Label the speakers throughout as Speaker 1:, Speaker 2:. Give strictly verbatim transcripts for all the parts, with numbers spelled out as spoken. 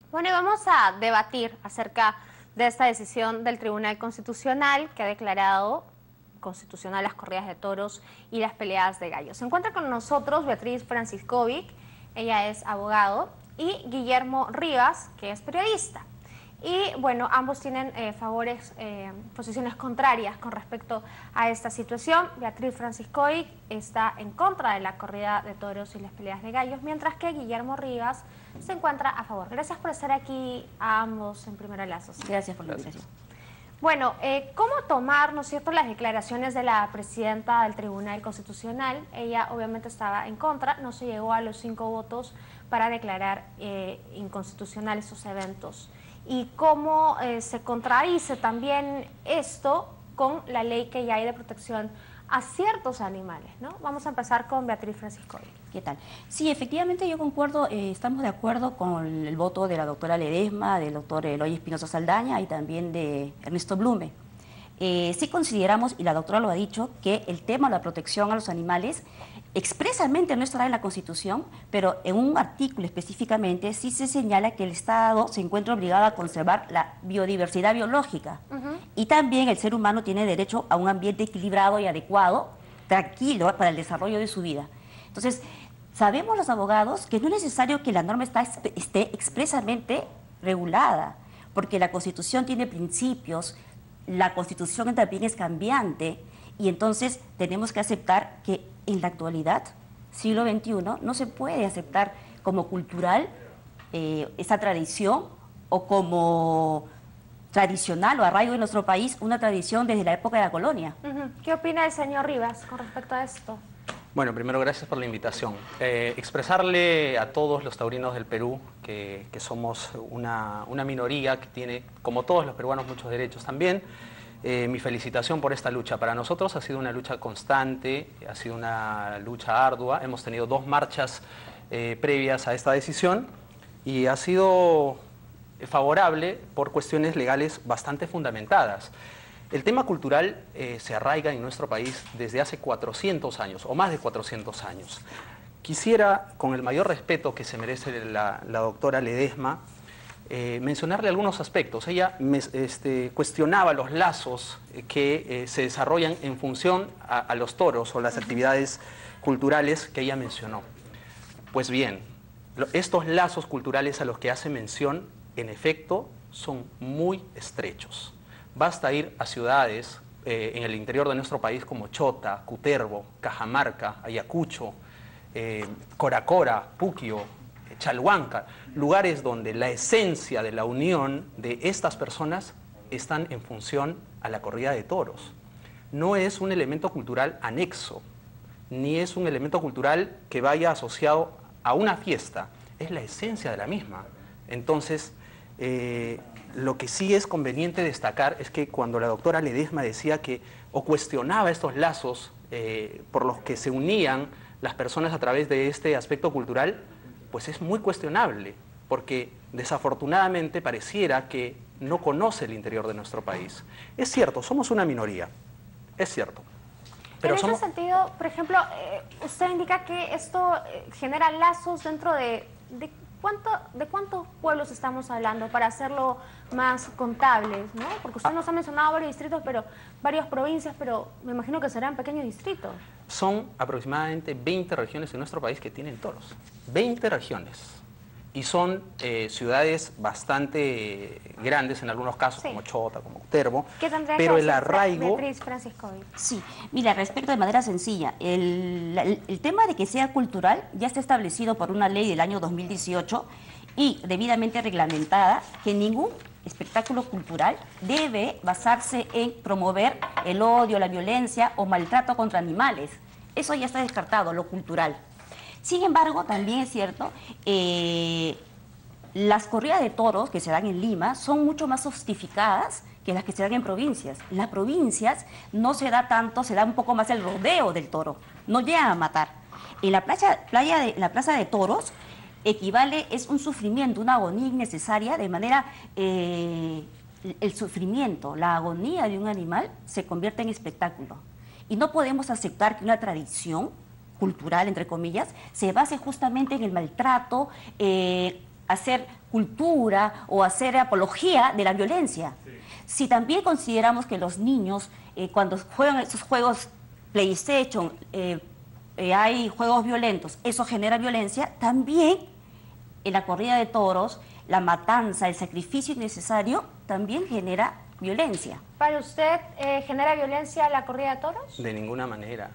Speaker 1: Bueno, y vamos a debatir acerca de esta decisión del Tribunal Constitucional que ha declarado constitucional las corridas de toros y las peleadas de gallos. Se encuentra con nosotros Beatriz Franciscovic, ella es abogado, y Guillermo Rivas, que es periodista. Y bueno, ambos tienen eh, favores, eh, posiciones contrarias con respecto a esta situación. Beatriz Franciscovic está en contra de la corrida de toros y las peleas de gallos, mientras que Guillermo Rivas se encuentra a favor. Gracias por estar aquí a ambos en Primero Lazos.
Speaker 2: Gracias por la invitación.
Speaker 1: Bueno, eh, ¿cómo tomar, no es cierto, las declaraciones de la presidenta del Tribunal Constitucional? Ella obviamente estaba en contra, no se llegó a los cinco votos para declarar eh, inconstitucional esos eventos. Y cómo eh, se contradice también esto con la ley que ya hay de protección a ciertos animales, ¿no? Vamos a empezar con Beatriz Franciscovic.
Speaker 2: ¿Qué tal? Sí, efectivamente yo concuerdo, eh, estamos de acuerdo con el voto de la doctora Ledesma, del doctor Eloy Espinosa Saldaña y también de Ernesto Blume. Eh, sí consideramos, y la doctora lo ha dicho, que el tema de la protección a los animales expresamente no estará en la Constitución, pero en un artículo específicamente sí se señala que el Estado se encuentra obligado a conservar la biodiversidad biológica. Uh-huh. Y también el ser humano tiene derecho a un ambiente equilibrado y adecuado, tranquilo, para el desarrollo de su vida. Entonces, sabemos los abogados que no es necesario que la norma está, esté expresamente regulada, porque la Constitución tiene principios, la Constitución también es cambiante, y entonces tenemos que aceptar que en la actualidad, siglo veintiuno, no se puede aceptar como cultural eh, esa tradición o como tradicional o arraigo en nuestro país, una tradición desde la época de la colonia.
Speaker 1: Uh-huh. ¿Qué opina el señor Rivas con respecto a esto?
Speaker 3: Bueno, primero gracias por la invitación. Eh, expresarle a todos los taurinos del Perú que, que somos una, una minoría que tiene, como todos los peruanos, muchos derechos también. Eh, mi felicitación por esta lucha. Para nosotros ha sido una lucha constante, ha sido una lucha ardua. Hemos tenido dos marchas eh, previas a esta decisión y ha sido favorable por cuestiones legales bastante fundamentadas. El tema cultural eh, se arraiga en nuestro país desde hace cuatrocientos años, o más de cuatrocientos años. Quisiera, con el mayor respeto que se merece la, la doctora Ledesma, Eh, mencionarle algunos aspectos. Ella me, este, cuestionaba los lazos que eh, se desarrollan en función a, a los toros o las actividades culturales que ella mencionó. Pues bien, lo, estos lazos culturales a los que hace mención, en efecto, son muy estrechos. Basta ir a ciudades eh, en el interior de nuestro país como Chota, Cutervo, Cajamarca, Ayacucho, eh, Coracora, Puquio, Chalhuanca, lugares donde la esencia de la unión de estas personas están en función a la corrida de toros. No es un elemento cultural anexo, ni es un elemento cultural que vaya asociado a una fiesta, es la esencia de la misma. Entonces, eh, lo que sí es conveniente destacar es que cuando la doctora Ledesma decía que, o cuestionaba estos lazos eh, por los que se unían las personas a través de este aspecto cultural, pues es muy cuestionable, porque desafortunadamente pareciera que no conoce el interior de nuestro país. Es cierto, somos una minoría, es cierto.
Speaker 1: Pero en
Speaker 3: somos...
Speaker 1: ese sentido, por ejemplo, eh, usted indica que esto eh, genera lazos dentro de, de, cuánto, de cuántos pueblos estamos hablando para hacerlo más contables, ¿no? Porque usted
Speaker 3: ah.
Speaker 1: nos ha mencionado varios distritos, pero varias provincias, pero me imagino que serán pequeños distritos.
Speaker 3: Son aproximadamente veinte regiones en nuestro país que tienen toros. veinte regiones. Y son eh, ciudades bastante grandes en algunos casos, sí, como Chota, como Cutervo.
Speaker 1: ¿Qué tendría
Speaker 3: pero
Speaker 1: que
Speaker 3: el arraigo...
Speaker 1: Beatriz Franciscovic?
Speaker 2: Sí, mira, respecto de manera sencilla, el, el, el tema de que sea cultural ya está establecido por una ley del año dos mil dieciocho y debidamente reglamentada que ningún espectáculo cultural debe basarse en promover el odio, la violencia o maltrato contra animales. Eso ya está descartado, lo cultural. Sin embargo, también es cierto, eh, las corridas de toros que se dan en Lima son mucho más sofisticadas que las que se dan en provincias. En las provincias no se da tanto, se da un poco más el rodeo del toro, no llegan a matar. En la, playa, playa de, la plaza de toros equivale, es un sufrimiento, una agonía innecesaria, de manera, eh, el sufrimiento, la agonía de un animal se convierte en espectáculo. Y no podemos aceptar que una tradición cultural, entre comillas, se base justamente en el maltrato, eh, hacer cultura o hacer apología de la violencia. Sí. Si también consideramos que los niños, eh, cuando juegan esos juegos PlayStation, eh, eh, hay juegos violentos, eso genera violencia, también en la corrida de toros, la matanza, el sacrificio innecesario, también genera violencia.
Speaker 1: ¿Para usted eh, genera violencia la corrida de toros?
Speaker 3: De ninguna manera.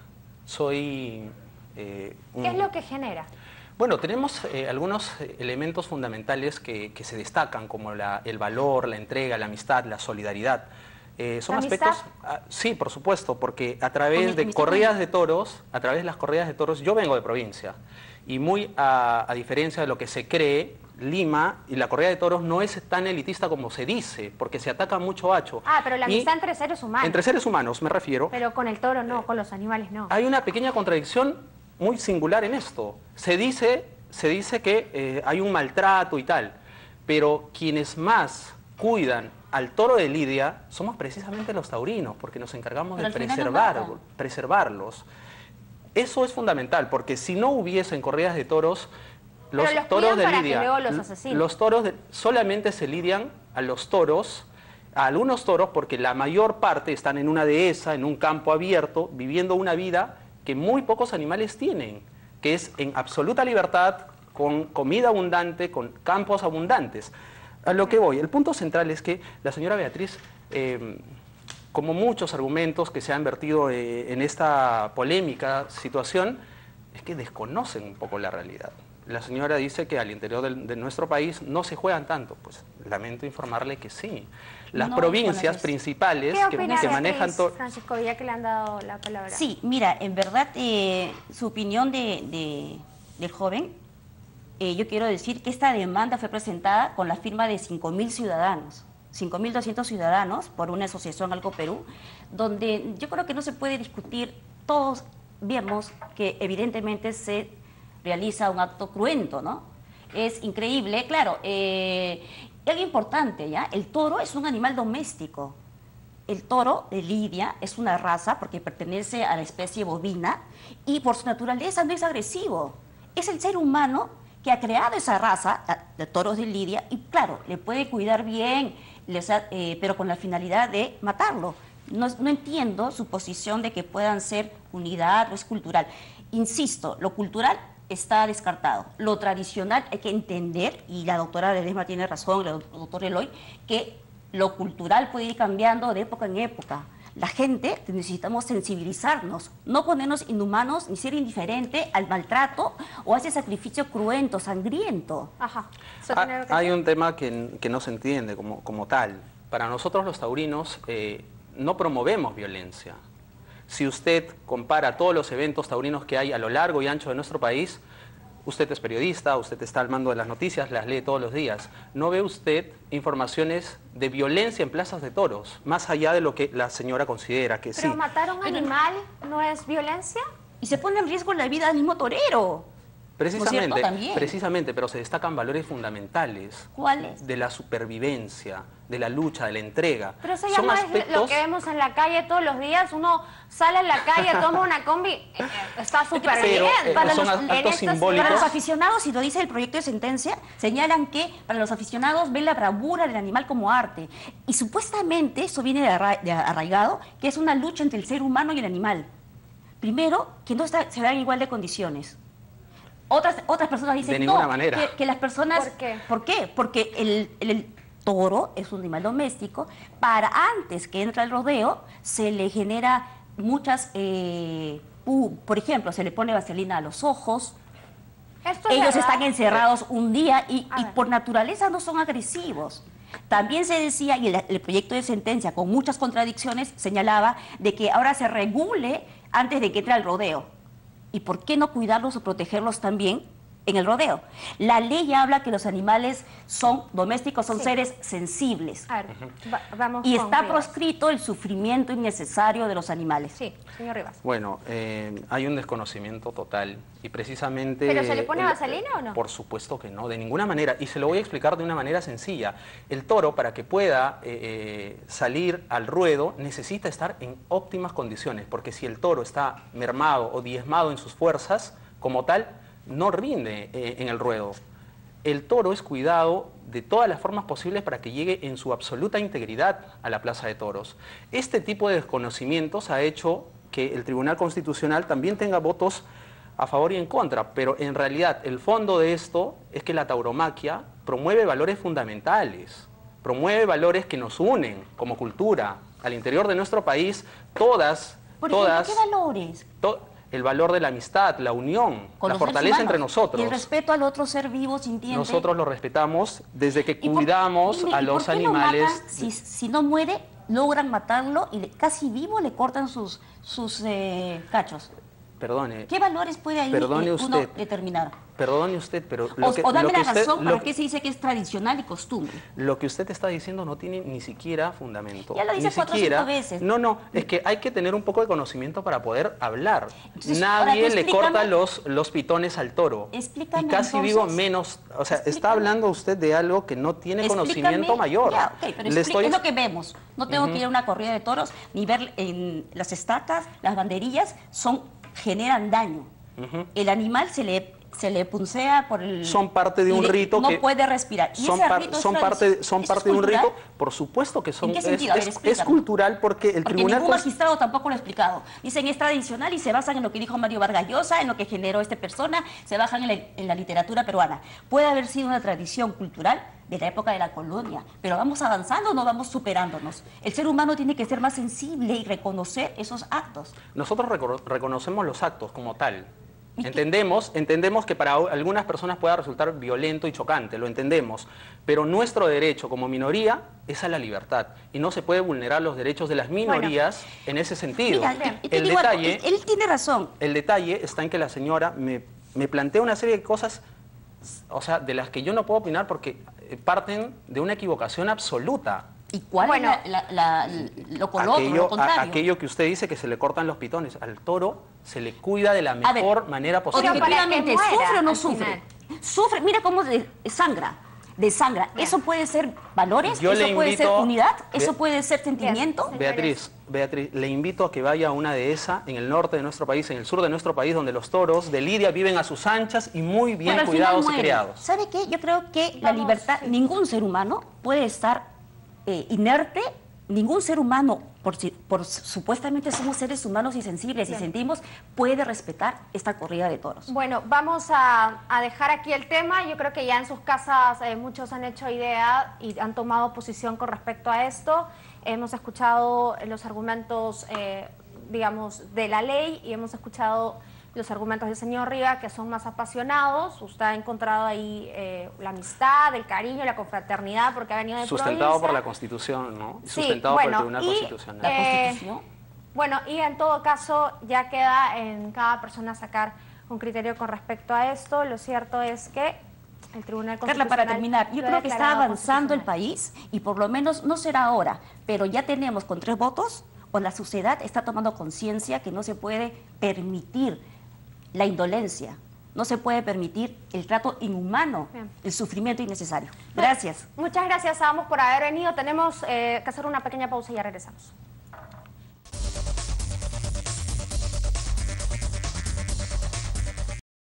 Speaker 3: Soy... Eh, un...
Speaker 1: ¿Qué es lo que genera?
Speaker 3: Bueno, tenemos eh, algunos elementos fundamentales que, que se destacan, como la, el valor, la entrega, la amistad, la solidaridad. Eh, son
Speaker 1: ¿La
Speaker 3: aspectos...
Speaker 1: amistad?
Speaker 3: Ah, sí, por supuesto, porque a través de corridas de toros, a través de las corridas de toros, yo vengo de provincia, y muy a, a diferencia de lo que se cree, Lima y la corrida de toros no es tan elitista como se dice, porque se ataca mucho hacho.
Speaker 1: Ah, pero la amistad
Speaker 3: y
Speaker 1: entre seres humanos.
Speaker 3: Entre seres humanos, me refiero.
Speaker 1: Pero con el toro no, con los animales no.
Speaker 3: Hay una pequeña contradicción muy singular en esto. Se dice, se dice que eh, hay un maltrato y tal, pero quienes más cuidan al toro de lidia somos precisamente los taurinos, porque nos encargamos pero de preservar, no preservarlos. Eso es fundamental, porque si no hubiesen corridas de toros, los,
Speaker 1: los
Speaker 3: toros de
Speaker 1: para
Speaker 3: lidia,
Speaker 1: que luego los asesinen.
Speaker 3: Los toros de, solamente se lidian a los toros, a algunos toros, porque la mayor parte están en una dehesa, en un campo abierto, viviendo una vida que muy pocos animales tienen, que es en absoluta libertad, con comida abundante, con campos abundantes. A lo que voy, el punto central es que la señora Beatriz, eh, como muchos argumentos que se han vertido eh, en esta polémica situación, es que desconocen un poco la realidad. La señora dice que al interior de, de nuestro país no se juegan tanto. Pues lamento informarle que sí. Las no, provincias principales
Speaker 1: que, que manejan todo... Francisco, ya que le han dado la palabra.
Speaker 2: Sí, mira, en verdad eh, su opinión de, de, del joven, eh, yo quiero decir que esta demanda fue presentada con la firma de cinco mil ciudadanos, cinco mil doscientos ciudadanos por una asociación Algo Perú, donde yo creo que no se puede discutir, todos vemos que evidentemente se realiza un acto cruento, ¿no? Es increíble, claro, eh, algo importante, ¿ya? El toro es un animal doméstico. El toro de lidia es una raza porque pertenece a la especie bovina y por su naturaleza no es agresivo. Es el ser humano que ha creado esa raza de toros de lidia y, claro, le puede cuidar bien, les ha, eh, pero con la finalidad de matarlo. No, no entiendo su posición de que puedan ser unidad o es cultural. Insisto, lo cultural está descartado. Lo tradicional hay que entender, y la doctora Ledesma tiene razón, el doctor Eloy, que lo cultural puede ir cambiando de época en época. La gente necesitamos sensibilizarnos, no ponernos inhumanos ni ser indiferente al maltrato o a ese sacrificio cruento, sangriento.
Speaker 1: Ajá.
Speaker 3: Ah, hay un tema que, que no se entiende como, como tal. Para nosotros los taurinos eh, no promovemos violencia. Si usted compara todos los eventos taurinos que hay a lo largo y ancho de nuestro país, usted es periodista, usted está al mando de las noticias, las lee todos los días. ¿No ve usted informaciones de violencia en plazas de toros, más allá de lo que la señora considera que sí?
Speaker 1: ¿Pero matar a un animal no es violencia?
Speaker 2: Y se pone en riesgo la vida del mismo torero.
Speaker 3: Precisamente, precisamente, pero se destacan valores fundamentales.
Speaker 2: ¿Cuáles?
Speaker 3: De la supervivencia, de la lucha, de la entrega.
Speaker 1: Pero eso ya no es lo que vemos en la calle todos los días. Uno sale a la calle, toma una combi, eh, está súper bien.
Speaker 3: Eh, para, los, actos simbólicos.
Speaker 2: para los aficionados, y lo dice el proyecto de sentencia, señalan que para los aficionados ven la bravura del animal como arte. Y supuestamente eso viene de, arra de arraigado, que es una lucha entre el ser humano y el animal. Primero, que no está, se dan igual de condiciones. Otras, otras personas dicen
Speaker 3: de ninguna
Speaker 2: no,
Speaker 3: manera.
Speaker 2: Que, que las personas...
Speaker 1: ¿Por qué?
Speaker 2: ¿Por qué? Porque el, el, el toro es un animal doméstico. Para antes que entra el rodeo, se le genera muchas... Eh, uh, por ejemplo, se le pone vaselina a los ojos.
Speaker 1: Esto es
Speaker 2: Ellos
Speaker 1: verdad.
Speaker 2: están encerrados un día y, y por naturaleza no son agresivos. También se decía, y el, el proyecto de sentencia con muchas contradicciones señalaba de que ahora se regule antes de que entre el rodeo. ¿Y por qué no cuidarlos o protegerlos también en el rodeo? La ley habla que los animales son domésticos, son sí. seres sensibles.
Speaker 1: A ver, va, vamos
Speaker 2: y
Speaker 1: con
Speaker 2: está
Speaker 1: Rivas.
Speaker 2: proscrito el sufrimiento innecesario de los animales.
Speaker 1: Sí, señor Rivas.
Speaker 3: Bueno, eh, hay un desconocimiento total y precisamente...
Speaker 1: ¿Pero se le pone el, vaselina o no?
Speaker 3: Por supuesto que no, de ninguna manera. Y se lo voy a explicar de una manera sencilla. El toro, para que pueda eh, salir al ruedo, necesita estar en óptimas condiciones, porque si el toro está mermado o diezmado en sus fuerzas, como tal, no rinde eh, en el ruedo. el toro es cuidado de todas las formas posibles para que llegue en su absoluta integridad a la Plaza de Toros. Este tipo de desconocimientos ha hecho que el Tribunal Constitucional también tenga votos a favor y en contra, pero en realidad el fondo de esto es que la tauromaquia promueve valores fundamentales, promueve valores que nos unen como cultura. Al interior de nuestro país, todas,
Speaker 2: Por
Speaker 3: todas...
Speaker 2: ejemplo, ¿qué valores?
Speaker 3: To, el valor de la amistad, la unión,
Speaker 2: Con
Speaker 3: la
Speaker 2: los seres
Speaker 3: fortaleza
Speaker 2: humanos.
Speaker 3: entre nosotros.
Speaker 2: Y el respeto al otro ser vivo, sintiente.
Speaker 3: Nosotros lo respetamos desde que
Speaker 2: ¿Y por-
Speaker 3: cuidamos
Speaker 2: dime,
Speaker 3: a
Speaker 2: ¿y por
Speaker 3: los
Speaker 2: qué lo
Speaker 3: animales.
Speaker 2: matan? Si, si no muere, logran matarlo y le- casi vivo le cortan sus, sus eh, cachos.
Speaker 3: Perdone,
Speaker 2: ¿Qué valores puede ahí
Speaker 3: Perdone
Speaker 2: eh, uno
Speaker 3: usted.
Speaker 2: determinar?
Speaker 3: perdone usted, pero
Speaker 2: O,
Speaker 3: que,
Speaker 2: o dame la
Speaker 3: que usted-
Speaker 2: razón
Speaker 3: lo
Speaker 2: para
Speaker 3: que-
Speaker 2: qué se dice que es tradicional y costumbre.
Speaker 3: Lo que usted está diciendo no tiene ni siquiera fundamento.
Speaker 2: Ya lo dice
Speaker 3: ni
Speaker 2: cuatro o
Speaker 3: siquiera,
Speaker 2: cinco veces.
Speaker 3: No, no, es que hay que tener un poco de conocimiento para poder hablar.
Speaker 2: Entonces, ahora
Speaker 3: Nadie
Speaker 2: tú
Speaker 3: le
Speaker 2: explícame-
Speaker 3: corta los, los pitones al toro.
Speaker 2: Explícame
Speaker 3: y casi
Speaker 2: entonces.
Speaker 3: vivo menos. O sea, está
Speaker 2: Explícame.
Speaker 3: hablando usted de algo que no tiene conocimiento
Speaker 2: Explícame-
Speaker 3: mayor.
Speaker 2: Ya, ok, pero
Speaker 3: Le
Speaker 2: expli-
Speaker 3: estoy-
Speaker 2: es lo que vemos. No tengo que ir a una corrida de toros ni ver en las estacas, las banderillas, son, generan daño. El animal se le, se le puncea por el...
Speaker 3: Son parte de
Speaker 2: y
Speaker 3: un
Speaker 2: le-
Speaker 3: rito
Speaker 2: no
Speaker 3: que...
Speaker 2: puede respirar. ¿Y
Speaker 3: son
Speaker 2: ese
Speaker 3: par-
Speaker 2: rito es
Speaker 3: son
Speaker 2: tradici-
Speaker 3: parte, son
Speaker 2: eso es
Speaker 3: parte de un
Speaker 2: cultural?
Speaker 3: rito, por supuesto que son...
Speaker 2: ¿En qué
Speaker 3: es-
Speaker 2: sentido? A ver,
Speaker 3: es, es
Speaker 2: explícame.
Speaker 3: cultural porque el
Speaker 2: Porque
Speaker 3: Tribunal...
Speaker 2: ningún
Speaker 3: Const-
Speaker 2: magistrado tampoco lo ha explicado. Dicen es tradicional y se basan en lo que dijo Mario Vargas Llosa, en lo que generó esta persona, se basan en la, en la literatura peruana. Puede haber sido una tradición cultural de la época de la colonia, pero vamos avanzando o no vamos superándonos. El ser humano tiene que ser más sensible y reconocer esos actos.
Speaker 3: Nosotros reco- reconocemos los actos como tal.
Speaker 2: ¿Y qué?
Speaker 3: Entendemos, entendemos que para o- algunas personas pueda resultar violento y chocante, lo entendemos, pero nuestro derecho como minoría es a la libertad y no se puede vulnerar los derechos de las minorías en ese sentido.
Speaker 2: Mira, te- te
Speaker 3: el,
Speaker 2: digo algo,
Speaker 3: detalle,
Speaker 2: él, él tiene razón.
Speaker 3: el detalle está en que la señora me, me plantea una serie de cosas, o sea, de las que yo no puedo opinar porque eh, parten de una equivocación absoluta.
Speaker 2: ¿Y cuál
Speaker 1: Bueno,
Speaker 2: es la, la- la- lo, colo-
Speaker 3: Aquello,
Speaker 2: lo
Speaker 3: a-
Speaker 2: contrario?
Speaker 3: aquello que usted dice que se le cortan los pitones, al toro se le cuida de la
Speaker 2: A ver,
Speaker 3: mejor manera posible.
Speaker 1: Pero para que
Speaker 2: Objetivamente,
Speaker 1: muera
Speaker 2: ¿sufre o no
Speaker 1: al
Speaker 2: sufre? Sufre, mira cómo de- sangra, desangra. Eso puede ser valores,
Speaker 3: Yo
Speaker 2: eso
Speaker 3: le
Speaker 2: puede ser
Speaker 3: invito-
Speaker 2: unidad,
Speaker 3: Ve-
Speaker 2: eso puede ser sentimiento.
Speaker 1: Bien.
Speaker 3: Beatriz, Beatriz, le invito a que vaya a una dehesa en el norte de nuestro país, en el sur de nuestro país, donde los toros de lidia viven a sus anchas y muy bien
Speaker 2: Pero al final
Speaker 3: cuidados y
Speaker 2: muere.
Speaker 3: criados.
Speaker 2: ¿Sabe qué? Yo creo que la
Speaker 1: Vamos,
Speaker 2: libertad,
Speaker 1: sí.
Speaker 2: ningún ser humano puede estar eh, inerte, ningún ser humano, por, si- por supuestamente somos seres humanos y sensibles
Speaker 1: Bien.
Speaker 2: y sentimos, puede respetar esta corrida de toros.
Speaker 1: Bueno, vamos a, a dejar aquí el tema. Yo creo que ya en sus casas eh, muchos han hecho idea y han tomado posición con respecto a esto. Hemos escuchado los argumentos, eh, digamos, de la ley y hemos escuchado los argumentos del señor Riga, que son más apasionados. Usted ha encontrado ahí eh, la amistad, el cariño, la confraternidad, porque ha venido de
Speaker 3: Sustentado
Speaker 1: provincia.
Speaker 3: por la Constitución, ¿no? Y
Speaker 1: Sí,
Speaker 3: Sustentado
Speaker 1: bueno,
Speaker 3: por el Tribunal
Speaker 1: y,
Speaker 3: Constitucional.
Speaker 2: La
Speaker 1: Eh,
Speaker 2: Constitución.
Speaker 1: Bueno, y en todo caso ya queda en cada persona sacar un criterio con respecto a esto. Lo cierto es que el Tribunal
Speaker 2: Carla,
Speaker 1: Constitucional...
Speaker 2: para terminar, yo
Speaker 1: lo ha
Speaker 2: creo que está
Speaker 1: declarado
Speaker 2: avanzando el
Speaker 1: constitucional.
Speaker 2: país y por lo menos no será ahora, pero ya tenemos con tres votos o la sociedad está tomando conciencia que no se puede permitir la indolencia, no se puede permitir el trato inhumano,
Speaker 1: Bien.
Speaker 2: el sufrimiento innecesario. Gracias.
Speaker 1: Muchas gracias a ambos por haber venido. Tenemos eh, que hacer una pequeña pausa y ya regresamos.